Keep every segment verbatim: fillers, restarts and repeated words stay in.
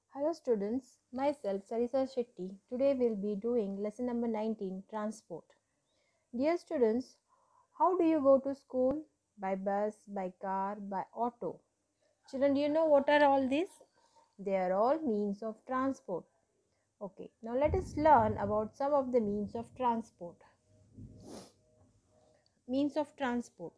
Hello students, myself Sarisa Shetty. Today we'll be doing lesson number nineteen, transport. Dear students, how do you go to school? By bus, by car, by auto. Children, do you know what are all these? They are all means of transport. Okay, now let us learn about some of the means of transport. Means of transport.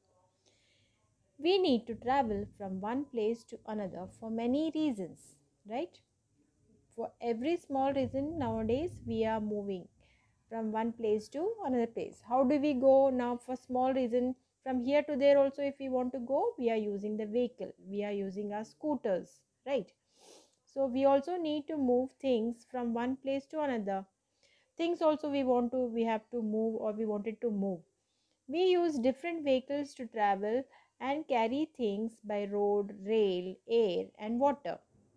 We need to travel from one place to another for many reasons, right? For every small reason nowadays we are moving from one place to another place. How do we go now? For small reason, from here to there also, if we want to go, we are using the vehicle, we are using our scooters, right? So we also need to move things from one place to another. Things also we want to we have to move, or we wanted to move, we use different vehicles to travel and carry things by road, rail, air and water.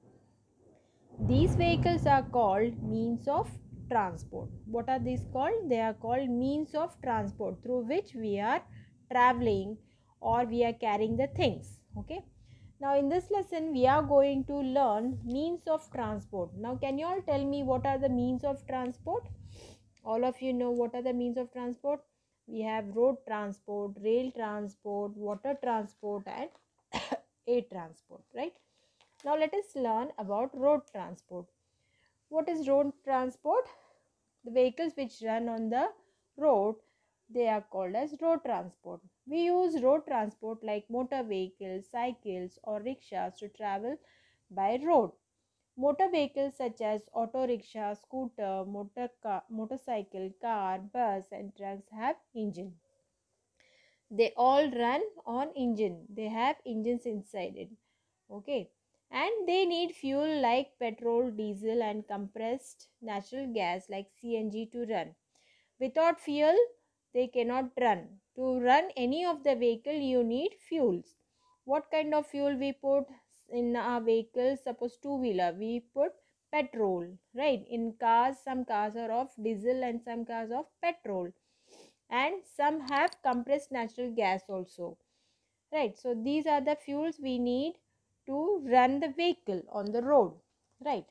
These vehicles are called means of transport. What are these called? They are called means of transport through which we are traveling or we are carrying the things. Okay. Now in this lesson we are going to learn means of transport. Now can you all tell me what are the means of transport? All of you know what are the means of transport? We have road transport, rail transport, water transport and air transport, right? Now let us learn about road transport. What is road transport? The vehicles which run on the road, they are called as road transport. We use road transport like motor vehicles, cycles or rickshaws to travel by road. Motor vehicles such as auto rickshaw, scooter, motor car, motorcycle, car, bus and trucks have engine. They all run on engine. They have engines inside it. Okay. And they need fuel like petrol, diesel and compressed natural gas like C N G to run. Without fuel, they cannot run. To run any of the vehicle, you need fuels. What kind of fuel we put in our vehicle? Suppose two-wheeler, we put petrol, right? In cars, some cars are of diesel and some cars of petrol. And some have compressed natural gas also, right? So these are the fuels we need to run the vehicle on the road, right?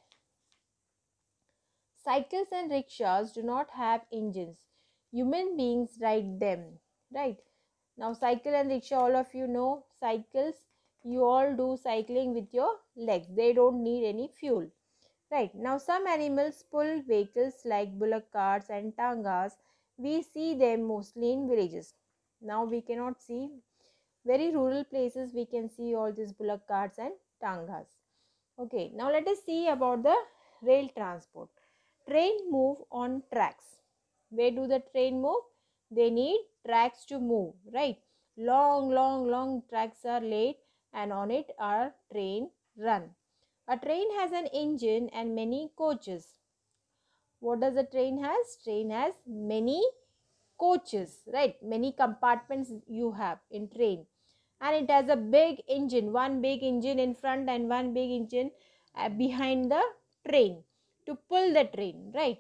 Cycles and rickshaws do not have engines. Human beings ride them, right? Now cycle and rickshaw, all of you know cycles, you all do cycling with your legs, they don't need any fuel, right? Now some animals pull vehicles like bullock carts and tangas. We see them mostly in villages. Now we cannot see very rural places, we can see all these bullock carts and tangas. Okay, now let us see about the rail transport. Train move on tracks. Where do the train move? They need tracks to move, right? Long, long, long tracks are laid and on it our train run. A train has an engine and many coaches. What does a train has? Train has many coaches, right? Many compartments you have in train, and it has a big engine, one big engine in front and one big engine uh, behind the train to pull the train, right?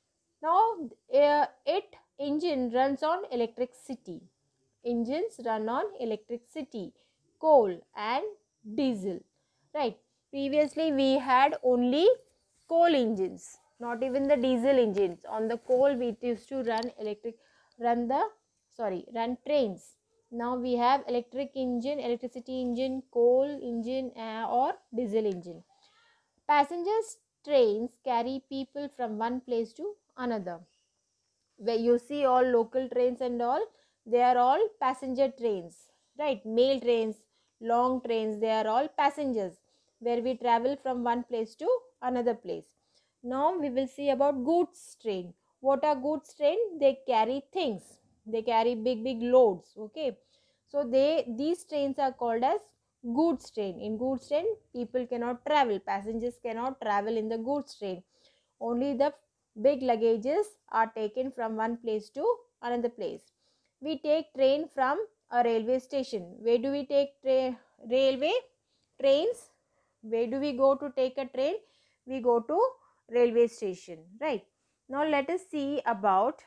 Now uh, it engine runs on electricity. Engines run on electricity, coal and diesel, right? Previously we had only coal engines, not even the diesel engines. On the coal we used to run electric run the sorry run trains. Now we have electric engine, electricity engine, coal engine uh, or diesel engine. Passengers trains carry people from one place to another. Where you see all local trains and all, they are all passenger trains, right? Mail trains, long trains, they are all passengers, where we travel from one place to another place. Now we will see about goods train. What are goods train? They carry things, they carry big big loads. Okay, so they these trains are called as goods train. In goods train people cannot travel, passengers cannot travel in the goods train. Only the big luggages are taken from one place to another place. We take train from a railway station. Where do we take tra- railway trains? Where do we go to take a train? We go to railway station, right? Now let us see about,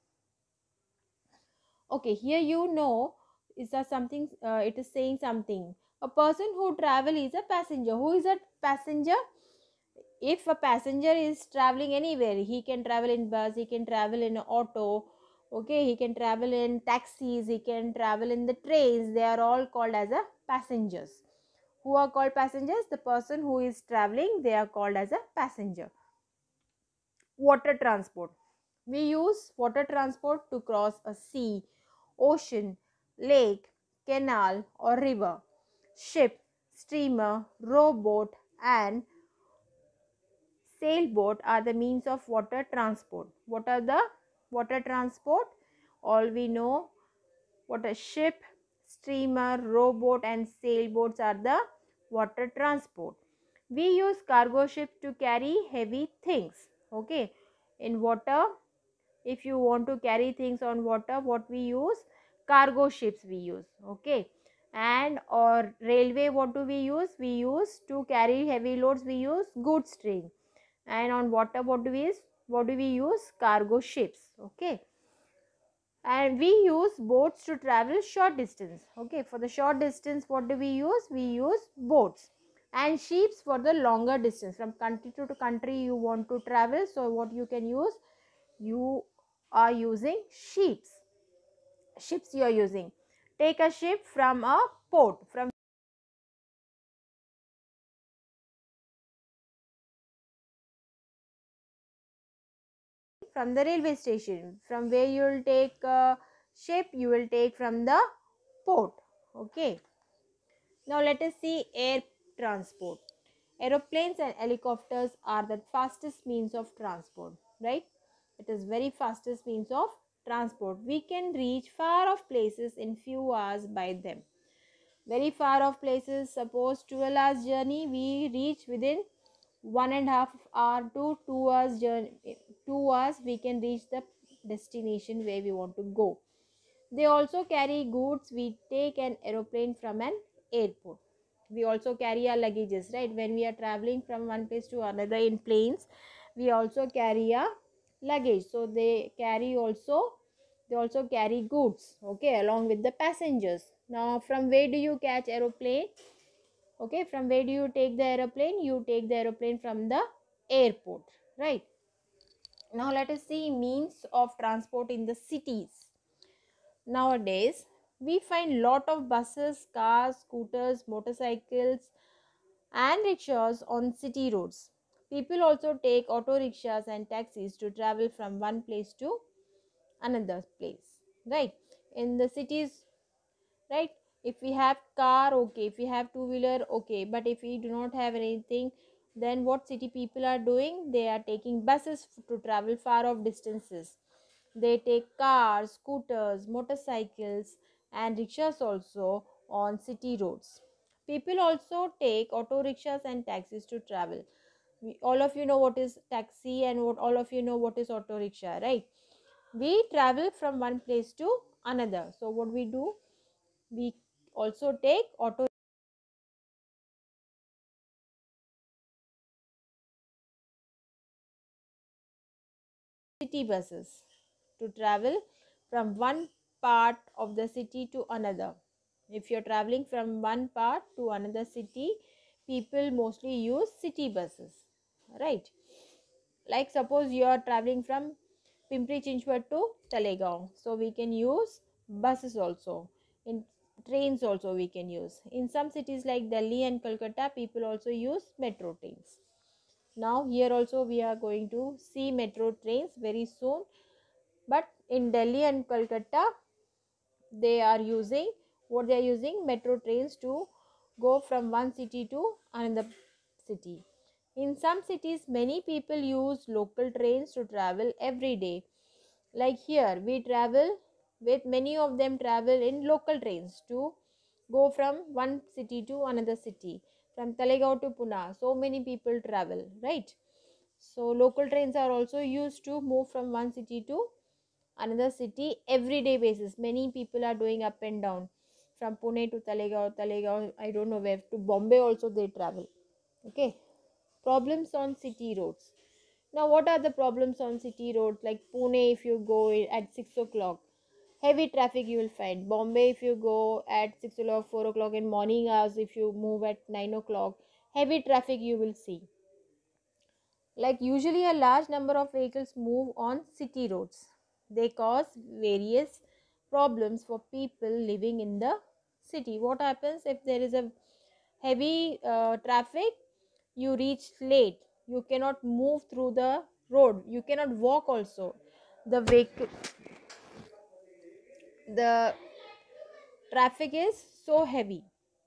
okay, here you know is that something, uh, it is saying something. A person who travel is a passenger. Who is a passenger? if a passenger is traveling anywhere, he can travel in bus, he can travel in auto, okay, he can travel in taxis, he can travel in the trains. They are all called as a passengers. Who are called passengers? The person who is traveling, they are called as a passenger. Water transport. We use water transport to cross a sea, ocean, lake, canal or river. Ship, steamer, rowboat and sailboat are the means of water transport. What are the water transport? All we know, what a ship, steamer, rowboat and sailboats are the water transport. We use cargo ships to carry heavy things. Okay, in water, if you want to carry things on water, what we use? Cargo ships we use. Okay, and or railway, what do we use? We use to carry heavy loads, we use goods train. And on water, what do we use? What do we use? Cargo ships. Okay, and we use boats to travel short distance. Okay, for the short distance, what do we use? We use boats. And ships for the longer distance, from country to country you want to travel, so what you can use? You are using ships. Ships you are using. Take a ship from a port, from from the railway station. From where you will take a ship? You will take from the port. Okay, now let us see air transport. Aeroplanes and helicopters are the fastest means of transport, right? It is very fastest means of transport. We can reach far off places in few hours by them. Very far off places, suppose twelve hours journey, we reach within one and a half hour to two hours journey. Two hours we can reach the destination where we want to go. They also carry goods. We take an aeroplane from an airport. We also carry our luggages, right? When we are traveling from one place to another in planes, we also carry a luggage. So they carry also, they also carry goods, okay, along with the passengers. Now, from where do you catch aeroplane? Okay, from where do you take the aeroplane? You take the aeroplane from the airport, right? Now, let us see means of transport in the cities. Nowadays, we find lot of buses, cars, scooters, motorcycles and rickshaws on city roads. People also take auto rickshaws and taxis to travel from one place to another place, right? In the cities, right? If we have car, okay. If we have two wheeler, okay. But if we do not have anything, then what city people are doing? They are taking buses to travel far off distances. They take cars, scooters, motorcycles and rickshaws also on city roads. People also take auto rickshaws and taxis to travel. We, all of you know what is taxi and what all of you know what is auto rickshaw, right? We travel from one place to another. So what we do? We also take auto city buses to travel from one part of the city to another. If you're traveling from one part to another city, people mostly use city buses, right? Like suppose you are traveling from Pimpri Chinchwad to Talegaon, so we can use buses also. In trains also we can use. In some cities like Delhi and Kolkata, people also use metro trains. Now here also we are going to see metro trains very soon, but in Delhi and Kolkata they are using what they are using metro trains to go from one city to another city. In some cities many people use local trains to travel every day. Like here we travel with many of them travel in local trains to go from one city to another city. From Talegaon to Pune, so many people travel, right? So local trains are also used to move from one city to another city everyday basis. Many people are doing up and down from Pune to Talegaon, Talegaon, I don't know where, to Bombay also they travel. Okay. Problems on city roads. Now, what are the problems on city roads? Like Pune, if you go at six o'clock, heavy traffic you will find. Bombay, if you go at six o'clock, four o'clock in morning hours, if you move at nine o'clock, heavy traffic you will see. Like usually a large number of vehicles move on city roads. They cause various problems for people living in the city. What happens if there is a heavy uh, traffic? You reach late, you cannot move through the road, you cannot walk also. The vehicle, the traffic is so heavy.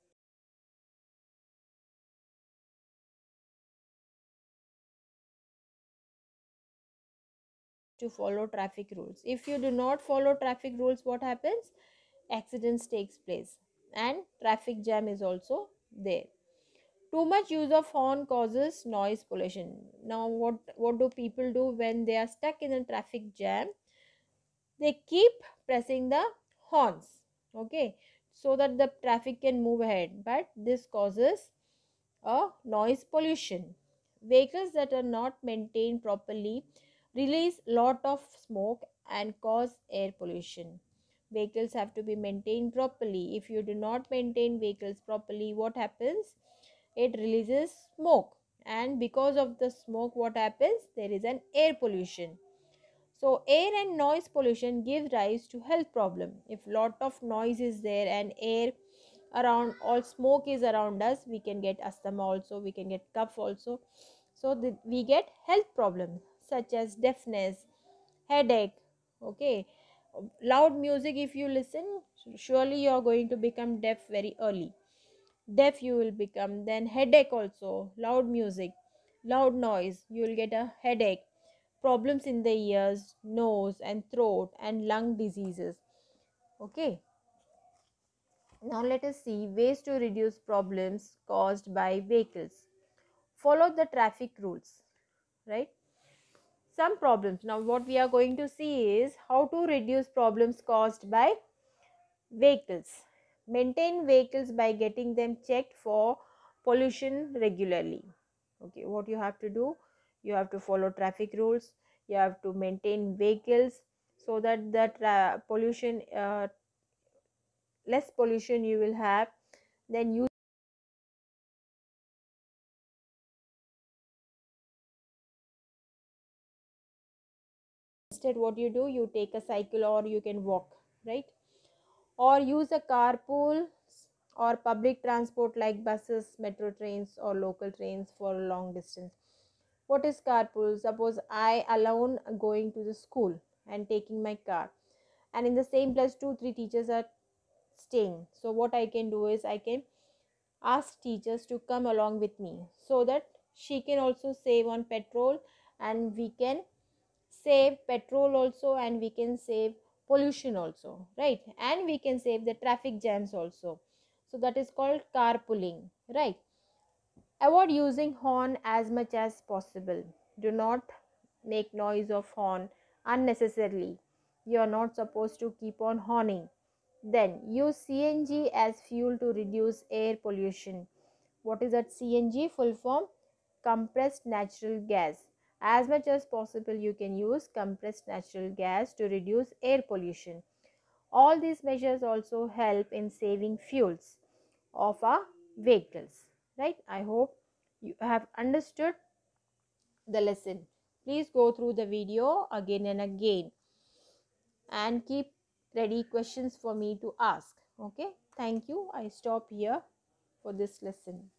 To follow traffic rules, if you do not follow traffic rules, what happens? Accidents takes place and traffic jam is also there. Too much use of horn causes noise pollution. Now what what do people do when they are stuck in a traffic jam? They keep pressing the horns, okay, so that the traffic can move ahead, but this causes a noise pollution. Vehicles that are not maintained properly release lot of smoke and cause air pollution. Vehicles have to be maintained properly. If you do not maintain vehicles properly, what happens? It releases smoke, and because of the smoke, what happens? There is an air pollution. So air and noise pollution give rise to health problem. If lot of noise is there and air around, all smoke is around us, we can get asthma also, we can get cough also. So the, we get health problems such as deafness, headache, okay. Loud music, if you listen, surely you are going to become deaf very early. Deaf you will become, then headache also, loud music, loud noise, you will get a headache, problems in the ears, nose and throat, and lung diseases. Okay, now let us see ways to reduce problems caused by vehicles. Follow the traffic rules, right? Some problems, now what we are going to see is how to reduce problems caused by vehicles. Maintain vehicles by getting them checked for pollution regularly. Okay, what you have to do? You have to follow traffic rules. You have to maintain vehicles so that the tra- pollution, uh, less pollution you will have. Then you, instead what you do, you take a cycle or you can walk, right? Or use a carpool or public transport like buses, metro trains or local trains for long distance. What is carpool? Suppose I alone going to the school and taking my car, and in the same place two three teachers are staying. So what I can do is I can ask teachers to come along with me, so that she can also save on petrol, and we can save petrol also, and we can save pollution also, right? And we can save the traffic jams also. So that is called carpooling, right? Avoid using horn as much as possible. Do not make noise of horn unnecessarily. You are not supposed to keep on horning. Then use C N G as fuel to reduce air pollution. What is that C N G? Full form: compressed natural gas. As much as possible you can use compressed natural gas to reduce air pollution. All these measures also help in saving fuels of our vehicles, right? I hope you have understood the lesson. Please go through the video again and again and keep ready questions for me to ask. Okay, thank you. I stop here for this lesson.